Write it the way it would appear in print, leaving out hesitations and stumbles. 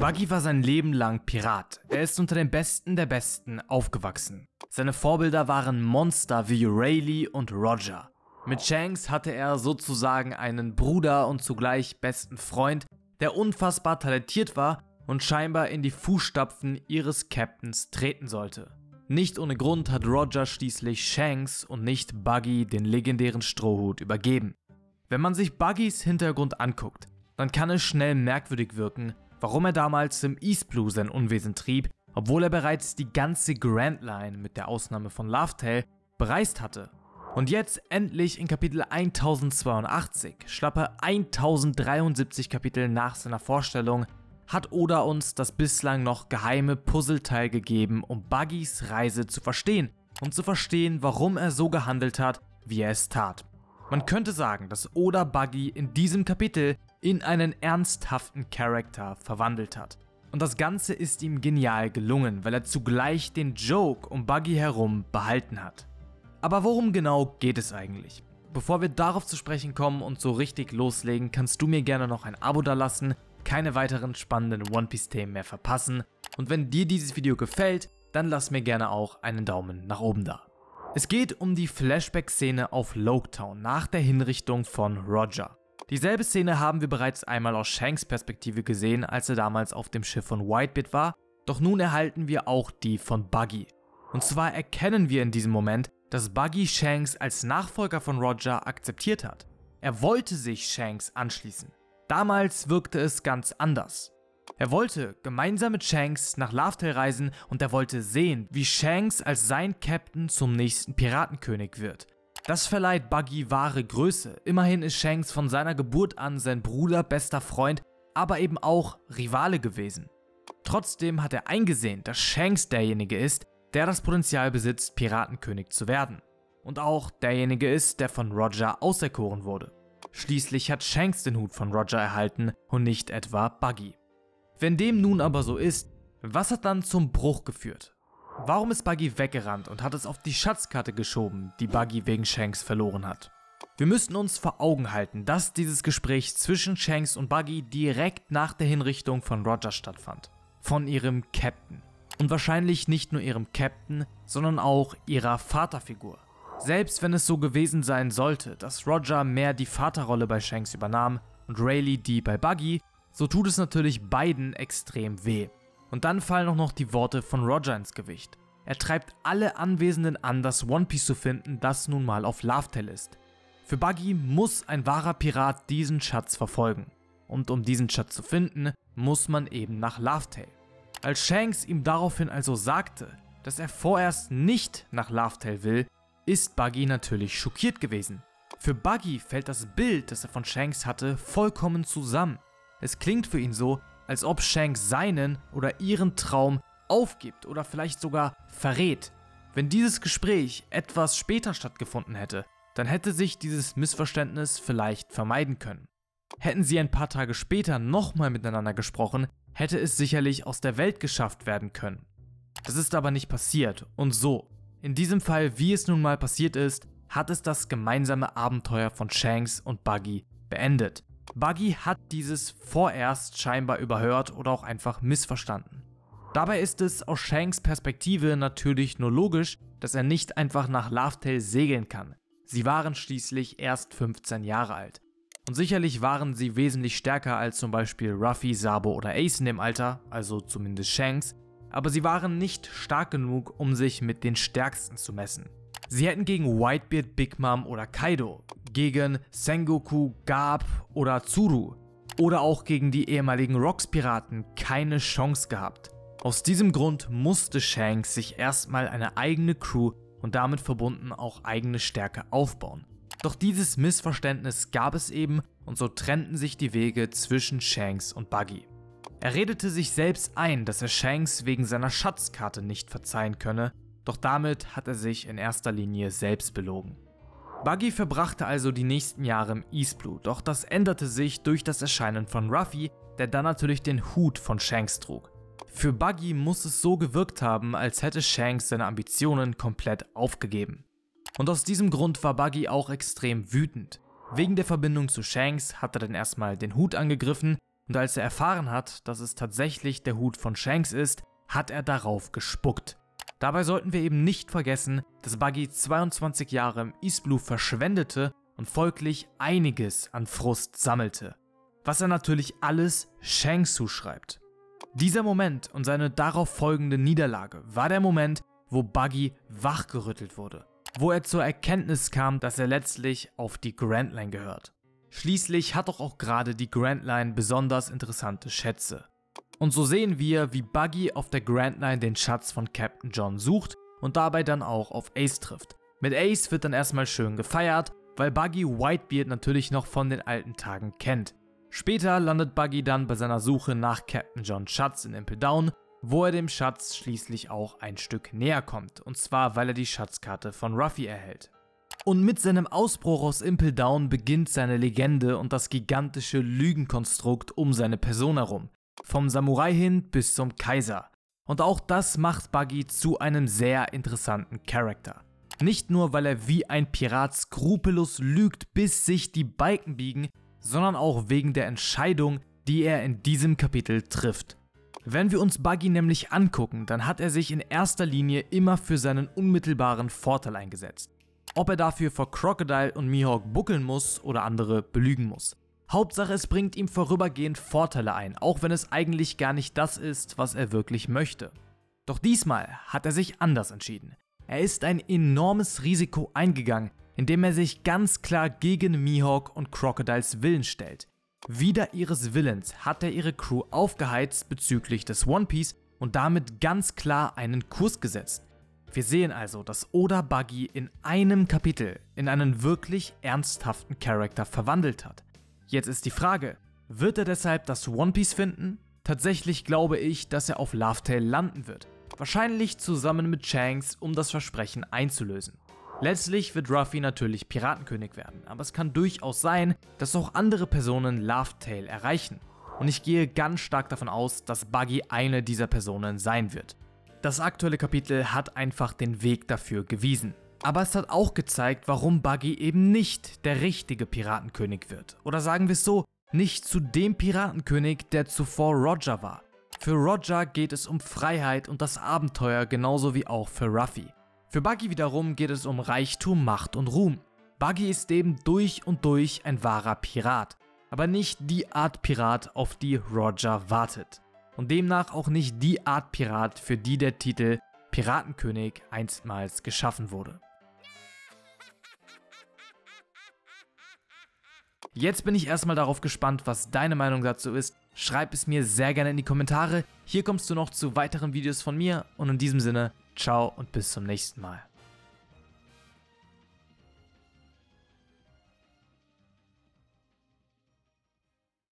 Buggy war sein Leben lang Pirat. Er ist unter den Besten der Besten aufgewachsen. Seine Vorbilder waren Monster wie Rayleigh und Roger. Mit Shanks hatte er sozusagen einen Bruder und zugleich besten Freund, der unfassbar talentiert war und scheinbar in die Fußstapfen ihres Captains treten sollte. Nicht ohne Grund hat Roger schließlich Shanks und nicht Buggy den legendären Strohhut übergeben. Wenn man sich Buggys Hintergrund anguckt, dann kann es schnell merkwürdig wirken, warum er damals im East Blue sein Unwesen trieb, obwohl er bereits die ganze Grand Line mit der Ausnahme von Laugh-Tale bereist hatte. Und jetzt endlich in Kapitel 1082, schlappe 1073 Kapitel nach seiner Vorstellung, hat Oda uns das bislang noch geheime Puzzleteil gegeben, um Buggys Reise zu verstehen und zu verstehen, warum er so gehandelt hat, wie er es tat. Man könnte sagen, dass Oda Buggy in diesem Kapitel in einen ernsthaften Charakter verwandelt hat. Und das Ganze ist ihm genial gelungen, weil er zugleich den Joke um Buggy herum behalten hat. Aber worum genau geht es eigentlich? Bevor wir darauf zu sprechen kommen und so richtig loslegen, kannst du mir gerne noch ein Abo dalassen, keine weiteren spannenden One Piece Themen mehr verpassen und wenn dir dieses Video gefällt, dann lass mir gerne auch einen Daumen nach oben da. Es geht um die Flashback-Szene auf Loguetown nach der Hinrichtung von Roger. Dieselbe Szene haben wir bereits einmal aus Shanks Perspektive gesehen, als er damals auf dem Schiff von Whitebeard war, doch nun erhalten wir auch die von Buggy. Und zwar erkennen wir in diesem Moment, dass Buggy Shanks als Nachfolger von Roger akzeptiert hat. Er wollte sich Shanks anschließen. Damals wirkte es ganz anders. Er wollte gemeinsam mit Shanks nach Laugh-Tale reisen und er wollte sehen, wie Shanks als sein Captain zum nächsten Piratenkönig wird. Das verleiht Buggy wahre Größe. Immerhin ist Shanks von seiner Geburt an sein Bruder, bester Freund, aber eben auch Rivale gewesen. Trotzdem hat er eingesehen, dass Shanks derjenige ist, der das Potenzial besitzt, Piratenkönig zu werden. Und auch derjenige ist, der von Roger auserkoren wurde. Schließlich hat Shanks den Hut von Roger erhalten und nicht etwa Buggy. Wenn dem nun aber so ist, was hat dann zum Bruch geführt? Warum ist Buggy weggerannt und hat es auf die Schatzkarte geschoben, die Buggy wegen Shanks verloren hat? Wir müssten uns vor Augen halten, dass dieses Gespräch zwischen Shanks und Buggy direkt nach der Hinrichtung von Roger stattfand. Von ihrem Captain. Und wahrscheinlich nicht nur ihrem Captain, sondern auch ihrer Vaterfigur. Selbst wenn es so gewesen sein sollte, dass Roger mehr die Vaterrolle bei Shanks übernahm und Rayleigh die bei Buggy, so tut es natürlich beiden extrem weh. Und dann fallen auch noch die Worte von Roger ins Gewicht. Er treibt alle Anwesenden an, das One Piece zu finden, das nun mal auf Laugh-Tale ist. Für Buggy muss ein wahrer Pirat diesen Schatz verfolgen. Und um diesen Schatz zu finden, muss man eben nach Laugh-Tale. Als Shanks ihm daraufhin also sagte, dass er vorerst nicht nach Laugh-Tale will, ist Buggy natürlich schockiert gewesen. Für Buggy fällt das Bild, das er von Shanks hatte, vollkommen zusammen. Es klingt für ihn so, als ob Shanks seinen oder ihren Traum aufgibt oder vielleicht sogar verrät. Wenn dieses Gespräch etwas später stattgefunden hätte, dann hätte sich dieses Missverständnis vielleicht vermeiden können. Hätten sie ein paar Tage später nochmal miteinander gesprochen, hätte es sicherlich aus der Welt geschafft werden können. Das ist aber nicht passiert und so. In diesem Fall, wie es nun mal passiert ist, hat es das gemeinsame Abenteuer von Shanks und Buggy beendet. Buggy hat dieses vorerst scheinbar überhört oder auch einfach missverstanden. Dabei ist es aus Shanks Perspektive natürlich nur logisch, dass er nicht einfach nach Laugh-Tale segeln kann. Sie waren schließlich erst 15 Jahre alt. Und sicherlich waren sie wesentlich stärker als zum Beispiel Ruffy, Sabo oder Ace in dem Alter, also zumindest Shanks, aber sie waren nicht stark genug, um sich mit den Stärksten zu messen. Sie hätten gegen Whitebeard, Big Mom oder Kaido, gegen Sengoku, Garp oder Tsuru oder auch gegen die ehemaligen Rocks-Piraten keine Chance gehabt. Aus diesem Grund musste Shanks sich erstmal eine eigene Crew und damit verbunden auch eigene Stärke aufbauen. Doch dieses Missverständnis gab es eben und so trennten sich die Wege zwischen Shanks und Buggy. Er redete sich selbst ein, dass er Shanks wegen seiner Schatzkarte nicht verzeihen könne, doch damit hat er sich in erster Linie selbst belogen. Buggy verbrachte also die nächsten Jahre im East Blue, doch das änderte sich durch das Erscheinen von Ruffy, der dann natürlich den Hut von Shanks trug. Für Buggy muss es so gewirkt haben, als hätte Shanks seine Ambitionen komplett aufgegeben. Und aus diesem Grund war Buggy auch extrem wütend. Wegen der Verbindung zu Shanks hat er dann erstmal den Hut angegriffen, und als er erfahren hat, dass es tatsächlich der Hut von Shanks ist, hat er darauf gespuckt. Dabei sollten wir eben nicht vergessen, dass Buggy 22 Jahre im East Blue verschwendete und folglich einiges an Frust sammelte, was er natürlich alles Shanks zuschreibt. Dieser Moment und seine darauf folgende Niederlage war der Moment, wo Buggy wachgerüttelt wurde, wo er zur Erkenntnis kam, dass er letztlich auf die Grand Line gehört. Schließlich hat doch auch gerade die Grand Line besonders interessante Schätze. Und so sehen wir, wie Buggy auf der Grand Line den Schatz von Captain John sucht und dabei dann auch auf Ace trifft. Mit Ace wird dann erstmal schön gefeiert, weil Buggy Whitebeard natürlich noch von den alten Tagen kennt. Später landet Buggy dann bei seiner Suche nach Captain Johns Schatz in Impel Down, wo er dem Schatz schließlich auch ein Stück näher kommt, und zwar weil er die Schatzkarte von Ruffy erhält. Und mit seinem Ausbruch aus Impel Down beginnt seine Legende und das gigantische Lügenkonstrukt um seine Person herum, vom Samurai hin bis zum Kaiser. Und auch das macht Buggy zu einem sehr interessanten Charakter. Nicht nur, weil er wie ein Pirat skrupellos lügt, bis sich die Balken biegen, sondern auch wegen der Entscheidung, die er in diesem Kapitel trifft. Wenn wir uns Buggy nämlich angucken, dann hat er sich in erster Linie immer für seinen unmittelbaren Vorteil eingesetzt. Ob er dafür vor Crocodile und Mihawk buckeln muss oder andere belügen muss. Hauptsache, es bringt ihm vorübergehend Vorteile ein, auch wenn es eigentlich gar nicht das ist, was er wirklich möchte. Doch diesmal hat er sich anders entschieden. Er ist ein enormes Risiko eingegangen, indem er sich ganz klar gegen Mihawk und Crocodiles Willen stellt. Wider ihres Willens hat er ihre Crew aufgeheizt bezüglich des One Piece und damit ganz klar einen Kurs gesetzt. Wir sehen also, dass Oda Buggy in einem Kapitel in einen wirklich ernsthaften Charakter verwandelt hat. Jetzt ist die Frage, wird er deshalb das One Piece finden? Tatsächlich glaube ich, dass er auf Laugh Tale landen wird. Wahrscheinlich zusammen mit Shanks, um das Versprechen einzulösen. Letztlich wird Ruffy natürlich Piratenkönig werden, aber es kann durchaus sein, dass auch andere Personen Laugh Tale erreichen. Und ich gehe ganz stark davon aus, dass Buggy eine dieser Personen sein wird. Das aktuelle Kapitel hat einfach den Weg dafür gewiesen. Aber es hat auch gezeigt, warum Buggy eben nicht der richtige Piratenkönig wird. Oder sagen wir es so, nicht zu dem Piratenkönig, der zuvor Roger war. Für Roger geht es um Freiheit und das Abenteuer, genauso wie auch für Ruffy. Für Buggy wiederum geht es um Reichtum, Macht und Ruhm. Buggy ist eben durch und durch ein wahrer Pirat, aber nicht die Art Pirat, auf die Roger wartet. Und demnach auch nicht die Art Pirat, für die der Titel Piratenkönig einstmals geschaffen wurde. Jetzt bin ich erstmal darauf gespannt, was deine Meinung dazu ist. Schreib es mir sehr gerne in die Kommentare. Hier kommst du noch zu weiteren Videos von mir und in diesem Sinne, ciao und bis zum nächsten Mal.